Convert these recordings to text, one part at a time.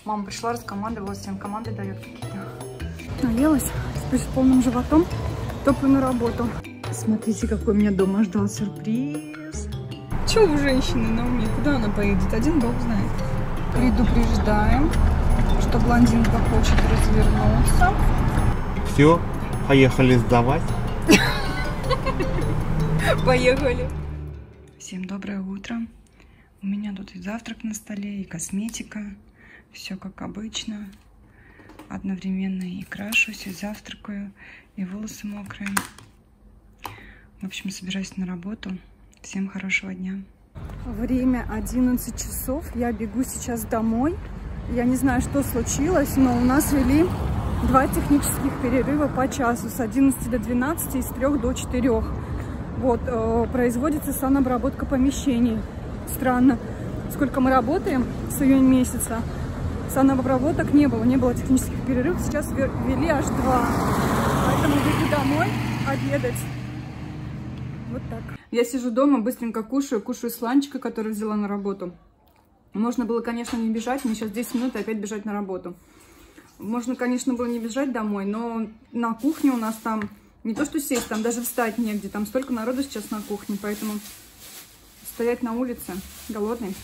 Мама пришла, раскомандовалась, всем команды дает какие-то. Наелась, теперь с полным животом топаю на работу. Смотрите, какой меня дома ждал сюрприз. Чего у женщины на уме? Куда она поедет? Один бог знает. Предупреждаем, что блондинка хочет развернуться. Все, поехали сдавать. Поехали. Всем доброе утро. У меня тут и завтрак на столе, и косметика. Все как обычно. Одновременно и крашусь, и завтракаю, и волосы мокрые. В общем, собираюсь на работу. Всем хорошего дня. Время 11 часов. Я бегу сейчас домой. Я не знаю, что случилось, но у нас ввели 2 технических перерыва по часу. С 11 до 12 и с 3 до 4. Вот, производится санобработка помещений. Странно. Сколько мы работаем с июня месяца, санобработок не было технических перерывов. Сейчас ввели аж 2. Поэтому бегу домой обедать. Вот так. Я сижу дома, быстренько кушаю сланчика, который взяла на работу. Можно было, конечно, не бежать. Мне сейчас 10 минут и опять бежать на работу. Можно, конечно, было не бежать домой, но на кухне у нас там не то что сесть, там даже встать негде. Там столько народу сейчас на кухне, поэтому стоять на улице голодный.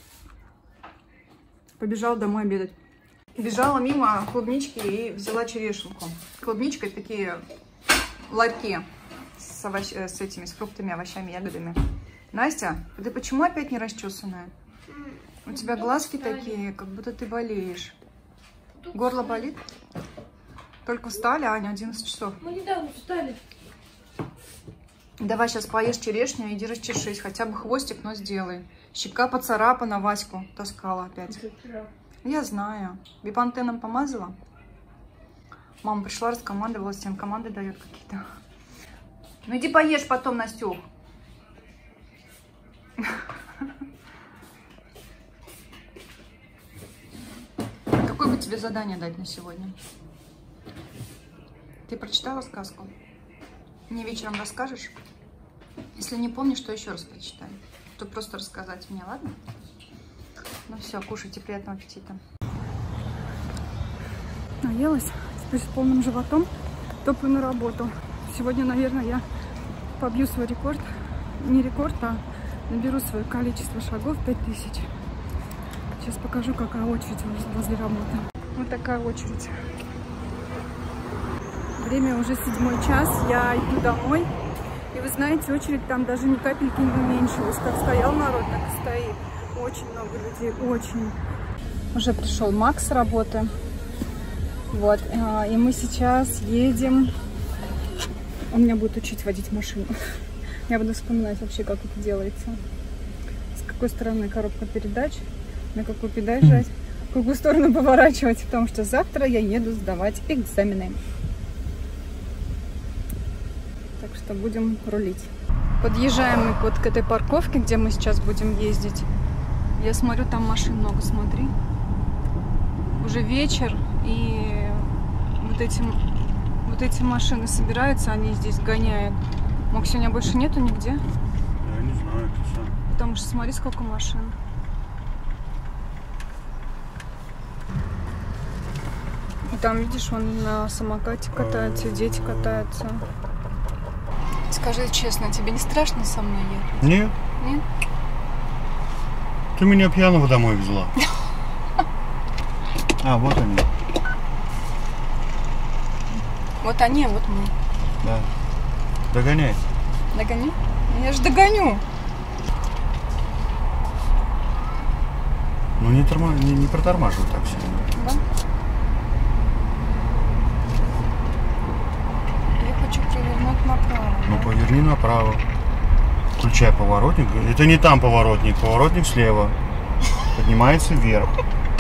Побежала домой обедать. Бежала мимо клубнички и взяла черешенку. Клубничка — это такие ларьки с фруктами, овощами, ягодами. Настя, ты почему опять не расчесанная? У тебя глазки такие, как будто ты болеешь. Горло болит? Только встали, Аня, 11 часов. Мы недавно встали. Давай сейчас поешь черешню, иди расчешись. Хотя бы хвостик, но сделай. Щека поцарапана, Ваську таскала опять. Я знаю. Бипантеном помазала? Мама пришла, раскомандовалась, всем команды дает какие-то. Ну иди поешь потом, Настюх. Какое бы тебе задание дать на сегодня? Ты прочитала сказку? Мне вечером расскажешь? Если не помнишь, то еще раз прочитай. То просто рассказать мне, ладно? Ну все, кушайте, приятного аппетита. Наелась, теперь с полным животом топаю на работу. Сегодня, наверное, я побью свой рекорд. Не рекорд, а наберу свое количество шагов 5000. Сейчас покажу, какая очередь возле работы. Вот такая очередь. Время уже 7 час, я иду домой. И вы знаете, очередь там даже ни капельки не уменьшилась. Как стоял народ, так и стоит. Очень много людей, очень. Уже пришел Макс с работы. Вот, и мы сейчас едем. Он меня будет учить водить машину. Я буду вспоминать вообще, как это делается. С какой стороны коробка передач, на какую педаль жать, в какую сторону поворачивать. Потому что завтра я еду сдавать экзамены. Так что будем рулить. Подъезжаем мы вот к этой парковке, где мы сейчас будем ездить. Я смотрю, там машин много, смотри. Уже вечер, и вот эти машины собираются, они здесь гоняют. Мог, сегодня больше нету нигде? Я не знаю, это сам. Потому что смотри, сколько машин. И там, видишь, он на самокате катается, дети катаются. Скажи честно, тебе не страшно со мной ехать? Нет. Нет? Ты меня пьяного домой везла. А, вот они. Вот они, а вот мы. Да. Догоняй. Догони? Я же догоню. Ну не протормаживай так сильно. Да? Я хочу провернуть направо. Ну да? поверни направо. Включай поворотник. Это не там поворотник. Поворотник слева. Поднимается вверх.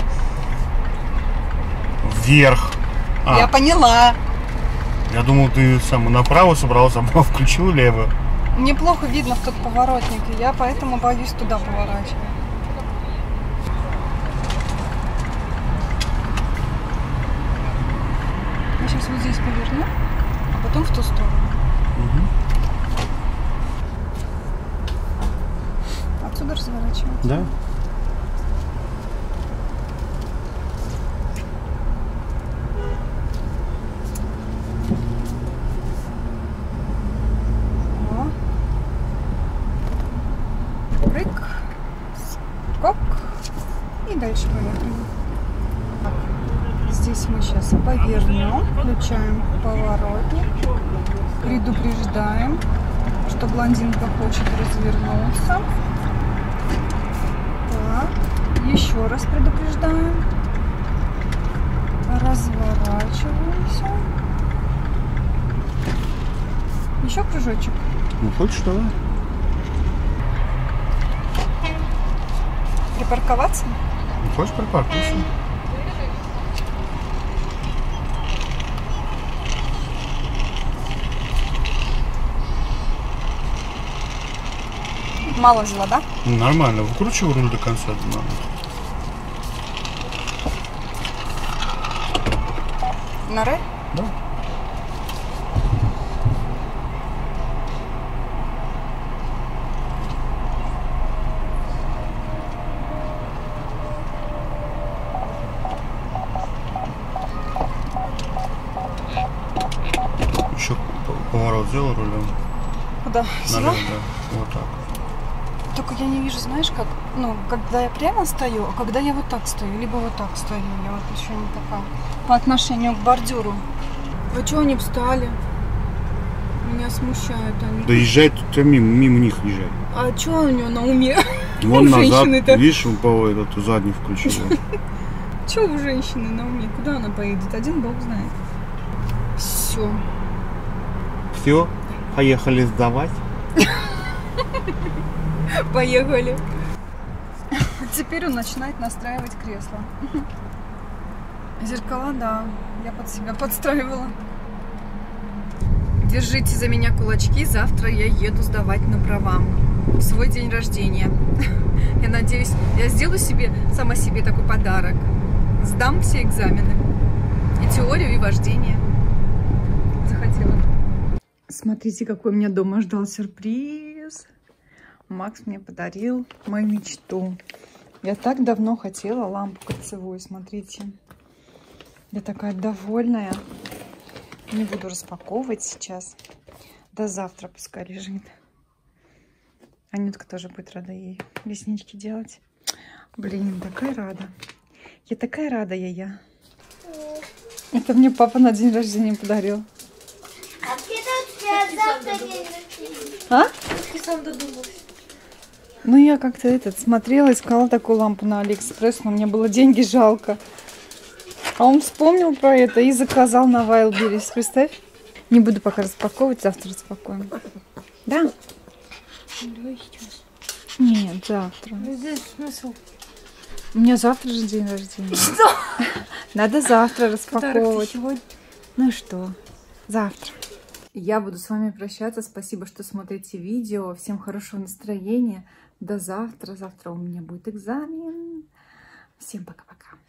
Вверх. Я поняла. Я думал, ты сам направо собрался, а включил лево. Мне плохо видно в тот поворотник, и я поэтому боюсь туда поворачивать. Я сейчас вот здесь поверну, а потом в ту сторону. Отсюда разворачивать. Да. Здесь мы сейчас повернем, включаем поворотник, предупреждаем, что блондинка хочет развернуться. Так, еще раз предупреждаем. Разворачиваемся. Еще кружочек. Ну, хочешь, давай. Припарковаться? Ну, хочешь, припаркуйся. Мало взяла, да? Ну, нормально. Выкручивай руль до конца. На Р? Да. Еще поворот сделал рулем. Куда? Сюда? Налево, да. Вот так. Только я не вижу, знаешь, как, ну, когда я прямо стою, а когда я вот так стою, либо вот так стою, я вот еще не такая. По отношению к бордюру. А что они встали? Меня смущают они. Да езжай, ты мимо них езжай. А что у него на уме? Вон У назад, женщины-то. видишь, он по этот задний включил. Что у женщины на уме? Куда она поедет? Один бог знает. Все. Все, поехали сдавать. Поехали. Теперь он начинает настраивать кресло. Зеркала, да, я под себя подстраивала. Держите за меня кулачки, завтра я еду сдавать на права. В свой день рождения. Я надеюсь, я сделаю себе, сама себе такой подарок. Сдам все экзамены. И теорию, и вождение. Захотела. Смотрите, какой меня дома ждал сюрприз. Макс мне подарил мою мечту. Я так давно хотела лампу кольцевую, смотрите. Я такая довольная. Не буду распаковывать сейчас. До завтра пускай лежит. Анютка тоже будет рада ей реснички делать. Блин, такая рада. Я такая рада, я. Это мне папа на день рождения подарил. А ты завтра день рождения? А? Ты сам додумался. Ну, я как-то смотрела, искала такую лампу на Алиэкспресс, но мне было деньги жалко. А он вспомнил про это и заказал на Wildberries, представь. Не буду пока распаковывать, завтра распакуем. Да? Давай сейчас. Нет, завтра. Здесь смысл. У меня завтра же день рождения. Что? Надо завтра Подарок распаковывать. сегодня. Ну что, завтра. Я буду с вами прощаться. Спасибо, что смотрите видео. Всем хорошего настроения. До завтра. Завтра у меня будет экзамен. Всем пока-пока.